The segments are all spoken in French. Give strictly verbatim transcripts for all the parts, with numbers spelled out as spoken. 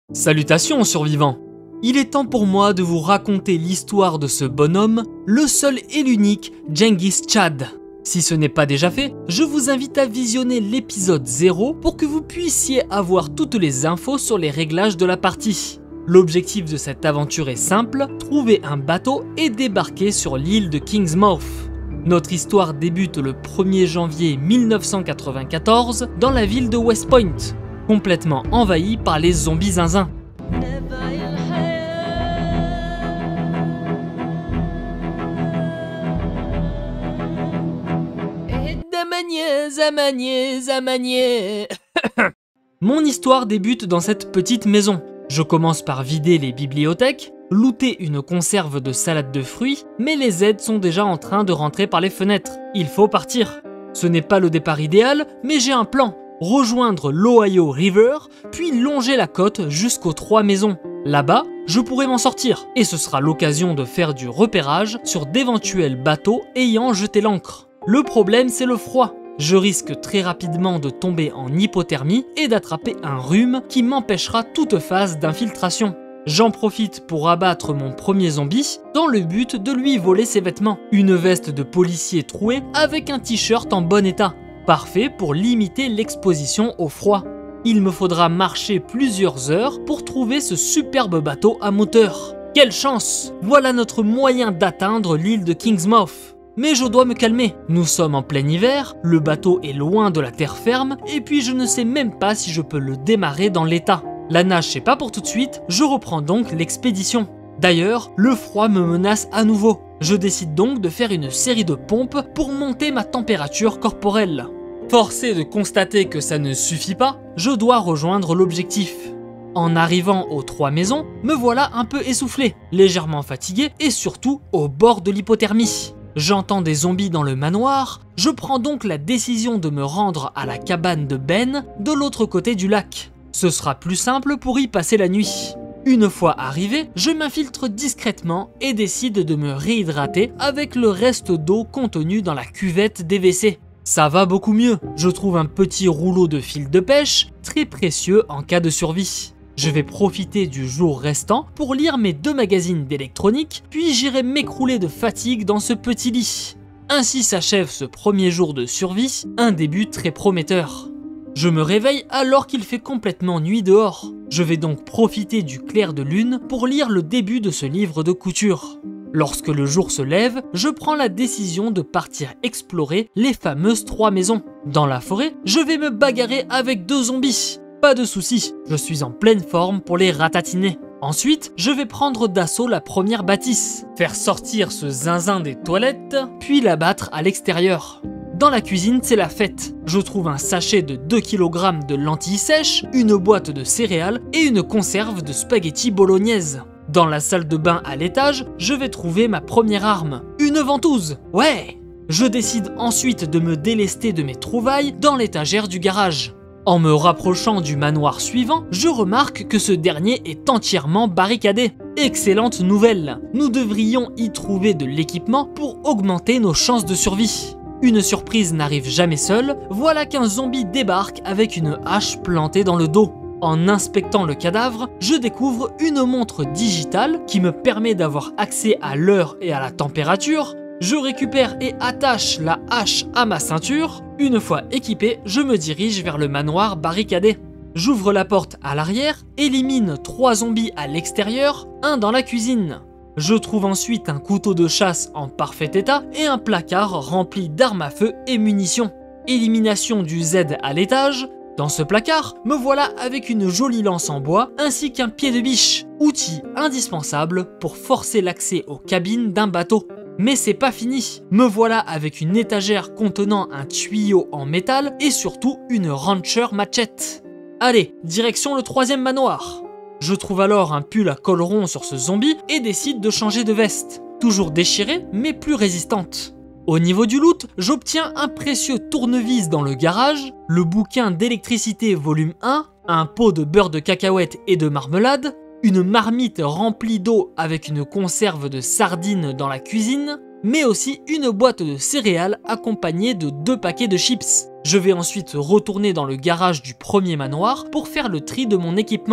Salutations survivants! Il est temps pour moi de vous raconter l'histoire de ce bonhomme, le seul et l'unique Genghis Chad. Si ce n'est pas déjà fait, je vous invite à visionner l'épisode zéro pour que vous puissiez avoir toutes les infos sur les réglages de la partie. L'objectif de cette aventure est simple, trouver un bateau et débarquer sur l'île de Kingsmouth. Notre histoire débute le premier janvier mille neuf cent quatre-vingt-quatorze dans la ville de West Point, complètement envahie par les zombies zinzins. Zamanier, Zamanier, Zamanier. Mon histoire débute dans cette petite maison. Je commence par vider les bibliothèques, looter une conserve de salade de fruits, mais les aides sont déjà en train de rentrer par les fenêtres. Il faut partir. Ce n'est pas le départ idéal, mais j'ai un plan. Rejoindre l'Ohio River, puis longer la côte jusqu'aux trois maisons. Là-bas, je pourrai m'en sortir, et ce sera l'occasion de faire du repérage sur d'éventuels bateaux ayant jeté l'ancre. Le problème, c'est le froid. Je risque très rapidement de tomber en hypothermie et d'attraper un rhume qui m'empêchera toute phase d'infiltration. J'en profite pour abattre mon premier zombie dans le but de lui voler ses vêtements. Une veste de policier trouée avec un t-shirt en bon état. Parfait pour limiter l'exposition au froid. Il me faudra marcher plusieurs heures pour trouver ce superbe bateau à moteur. Quelle chance! Voilà notre moyen d'atteindre l'île de Kingsmouth. Mais je dois me calmer. Nous sommes en plein hiver, le bateau est loin de la terre ferme, et puis je ne sais même pas si je peux le démarrer dans l'état. La nage c'est pas pour tout de suite, je reprends donc l'expédition. D'ailleurs, le froid me menace à nouveau. Je décide donc de faire une série de pompes pour monter ma température corporelle. Forcé de constater que ça ne suffit pas, je dois rejoindre l'objectif. En arrivant aux trois maisons, me voilà un peu essoufflé, légèrement fatigué et surtout au bord de l'hypothermie. J'entends des zombies dans le manoir, je prends donc la décision de me rendre à la cabane de Ben de l'autre côté du lac. Ce sera plus simple pour y passer la nuit. Une fois arrivé, je m'infiltre discrètement et décide de me réhydrater avec le reste d'eau contenu dans la cuvette des W C. Ça va beaucoup mieux, je trouve un petit rouleau de fil de pêche, très précieux en cas de survie. Je vais profiter du jour restant pour lire mes deux magazines d'électronique, puis j'irai m'écrouler de fatigue dans ce petit lit. Ainsi s'achève ce premier jour de survie, un début très prometteur. Je me réveille alors qu'il fait complètement nuit dehors. Je vais donc profiter du clair de lune pour lire le début de ce livre de couture. Lorsque le jour se lève, je prends la décision de partir explorer les fameuses trois maisons. Dans la forêt, je vais me bagarrer avec deux zombies. Pas de soucis, je suis en pleine forme pour les ratatiner. Ensuite, je vais prendre d'assaut la première bâtisse, faire sortir ce zinzin des toilettes, puis l'abattre à l'extérieur. Dans la cuisine, c'est la fête. Je trouve un sachet de deux kilogrammes de lentilles sèches, une boîte de céréales et une conserve de spaghettis bolognaise. Dans la salle de bain à l'étage, je vais trouver ma première arme, une ventouse. Ouais! Je décide ensuite de me délester de mes trouvailles dans l'étagère du garage. En me rapprochant du manoir suivant, je remarque que ce dernier est entièrement barricadé. Excellente nouvelle, nous devrions y trouver de l'équipement pour augmenter nos chances de survie. Une surprise n'arrive jamais seule, voilà qu'un zombie débarque avec une hache plantée dans le dos. En inspectant le cadavre, je découvre une montre digitale qui me permet d'avoir accès à l'heure et à la température. Je récupère et attache la hache à ma ceinture. Une fois équipé, je me dirige vers le manoir barricadé. J'ouvre la porte à l'arrière, élimine trois zombies à l'extérieur, un dans la cuisine. Je trouve ensuite un couteau de chasse en parfait état et un placard rempli d'armes à feu et munitions. Élimination du Z à l'étage. Dans ce placard, me voilà avec une jolie lance en bois ainsi qu'un pied de biche, outil indispensable pour forcer l'accès aux cabines d'un bateau. Mais c'est pas fini, me voilà avec une étagère contenant un tuyau en métal et surtout une rancher machette. Allez, direction le troisième manoir. Je trouve alors un pull à col rond sur ce zombie et décide de changer de veste. Toujours déchirée, mais plus résistante. Au niveau du loot, j'obtiens un précieux tournevis dans le garage, le bouquin d'électricité volume un, un pot de beurre de cacahuète et de marmelade, une marmite remplie d'eau avec une conserve de sardines dans la cuisine, mais aussi une boîte de céréales accompagnée de deux paquets de chips. Je vais ensuite retourner dans le garage du premier manoir pour faire le tri de mon équipement.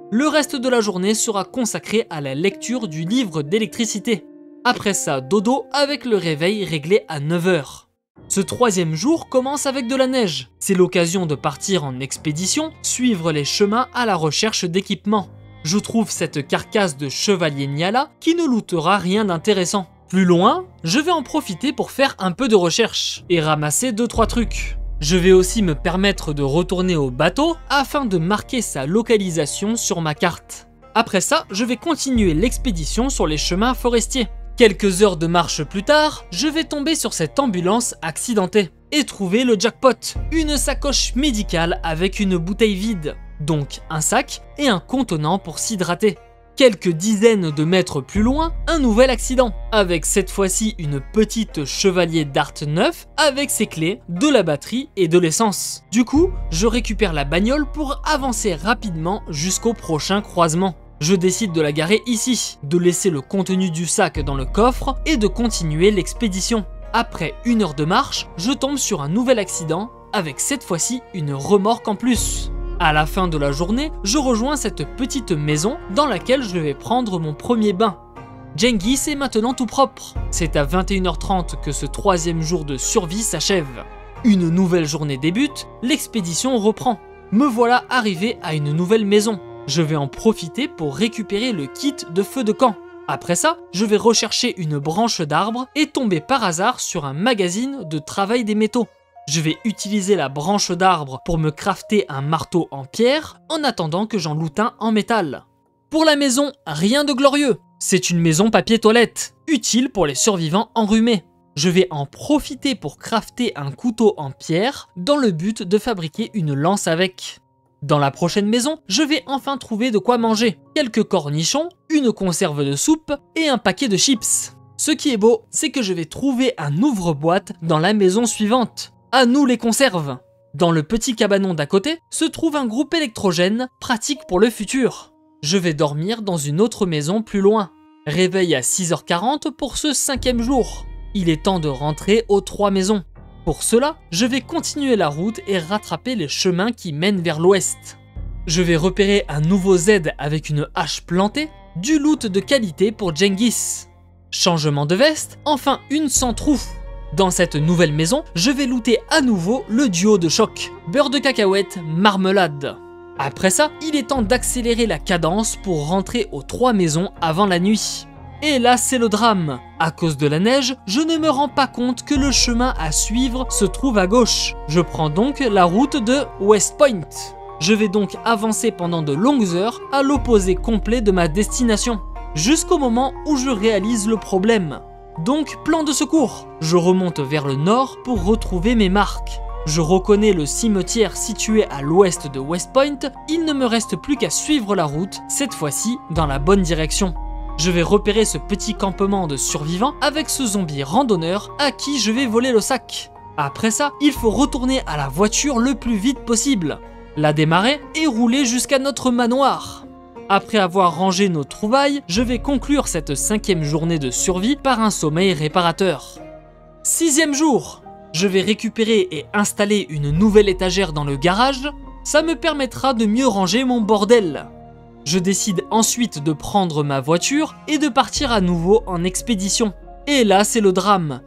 Le reste de la journée sera consacré à la lecture du livre d'électricité. Après ça, dodo avec le réveil réglé à neuf heures. Ce troisième jour commence avec de la neige. C'est l'occasion de partir en expédition, suivre les chemins à la recherche d'équipements. Je trouve cette carcasse de chevalier Nyala qui ne lootera rien d'intéressant. Plus loin, je vais en profiter pour faire un peu de recherche et ramasser deux trois trucs. Je vais aussi me permettre de retourner au bateau afin de marquer sa localisation sur ma carte. Après ça, je vais continuer l'expédition sur les chemins forestiers. Quelques heures de marche plus tard, je vais tomber sur cette ambulance accidentée et trouver le jackpot, une sacoche médicale avec une bouteille vide, donc un sac et un contenant pour s'hydrater. Quelques dizaines de mètres plus loin, un nouvel accident, avec cette fois-ci une petite chevalier Dart neuf avec ses clés, de la batterie et de l'essence. Du coup, je récupère la bagnole pour avancer rapidement jusqu'au prochain croisement. Je décide de la garer ici, de laisser le contenu du sac dans le coffre et de continuer l'expédition. Après une heure de marche, je tombe sur un nouvel accident, avec cette fois-ci une remorque en plus. À la fin de la journée, je rejoins cette petite maison dans laquelle je vais prendre mon premier bain. Genghis est maintenant tout propre. C'est à vingt et une heures trente que ce troisième jour de survie s'achève. Une nouvelle journée débute, l'expédition reprend. Me voilà arrivé à une nouvelle maison. Je vais en profiter pour récupérer le kit de feu de camp. Après ça, je vais rechercher une branche d'arbre et tomber par hasard sur un magazine de travail des métaux. Je vais utiliser la branche d'arbre pour me crafter un marteau en pierre en attendant que j'en loot un en métal. Pour la maison, rien de glorieux. C'est une maison papier toilette, utile pour les survivants enrhumés. Je vais en profiter pour crafter un couteau en pierre dans le but de fabriquer une lance avec. Dans la prochaine maison, je vais enfin trouver de quoi manger. Quelques cornichons, une conserve de soupe et un paquet de chips. Ce qui est beau, c'est que je vais trouver un ouvre-boîte dans la maison suivante. À nous les conserves. Dans le petit cabanon d'à côté se trouve un groupe électrogène pratique pour le futur. Je vais dormir dans une autre maison plus loin. Réveil à six heures quarante pour ce cinquième jour. Il est temps de rentrer aux trois maisons. Pour cela, je vais continuer la route et rattraper les chemins qui mènent vers l'ouest. Je vais repérer un nouveau Z avec une hache plantée, du loot de qualité pour Genghis. Changement de veste, enfin une sans trou. Dans cette nouvelle maison, je vais looter à nouveau le duo de choc, beurre de cacahuète, marmelade. Après ça, il est temps d'accélérer la cadence pour rentrer aux trois maisons avant la nuit. Et là, c'est le drame. À cause de la neige, je ne me rends pas compte que le chemin à suivre se trouve à gauche. Je prends donc la route de West Point. Je vais donc avancer pendant de longues heures à l'opposé complet de ma destination, jusqu'au moment où je réalise le problème. Donc, plan de secours. Je remonte vers le nord pour retrouver mes marques. Je reconnais le cimetière situé à l'ouest de West Point. Il ne me reste plus qu'à suivre la route, cette fois-ci dans la bonne direction. Je vais repérer ce petit campement de survivants avec ce zombie randonneur à qui je vais voler le sac. Après ça, il faut retourner à la voiture le plus vite possible, la démarrer et rouler jusqu'à notre manoir. Après avoir rangé nos trouvailles, je vais conclure cette cinquième journée de survie par un sommeil réparateur. Sixième jour, je vais récupérer et installer une nouvelle étagère dans le garage. Ça me permettra de mieux ranger mon bordel. Je décide ensuite de prendre ma voiture et de partir à nouveau en expédition. Et là, c'est le drame.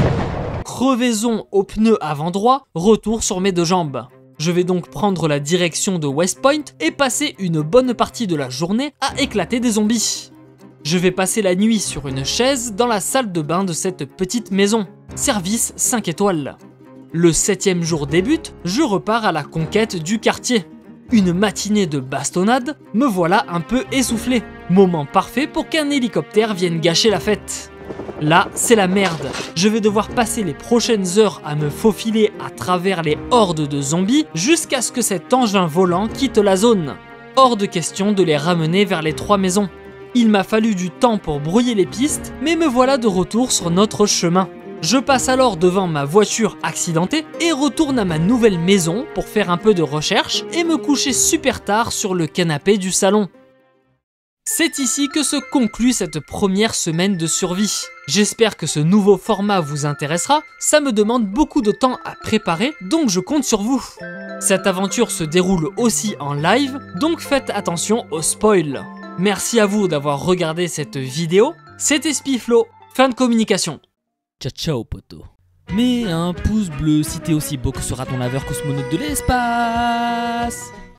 Crevaison au pneu avant droit, retour sur mes deux jambes. Je vais donc prendre la direction de West Point et passer une bonne partie de la journée à éclater des zombies. Je vais passer la nuit sur une chaise dans la salle de bain de cette petite maison. Service cinq étoiles. Le septième jour débute, je repars à la conquête du quartier. Une matinée de bastonnade, me voilà un peu essoufflé. Moment parfait pour qu'un hélicoptère vienne gâcher la fête. Là, c'est la merde. Je vais devoir passer les prochaines heures à me faufiler à travers les hordes de zombies jusqu'à ce que cet engin volant quitte la zone. Hors de question de les ramener vers les trois maisons. Il m'a fallu du temps pour brouiller les pistes, mais me voilà de retour sur notre chemin. Je passe alors devant ma voiture accidentée et retourne à ma nouvelle maison pour faire un peu de recherche et me coucher super tard sur le canapé du salon. C'est ici que se conclut cette première semaine de survie. J'espère que ce nouveau format vous intéressera, ça me demande beaucoup de temps à préparer, donc je compte sur vous. Cette aventure se déroule aussi en live, donc faites attention aux spoils. Merci à vous d'avoir regardé cette vidéo, c'était Spiflo, fin de communication. Ciao ciao poto. Mets un pouce bleu si t'es aussi beau que ce raton laveur cosmonaute de l'espace.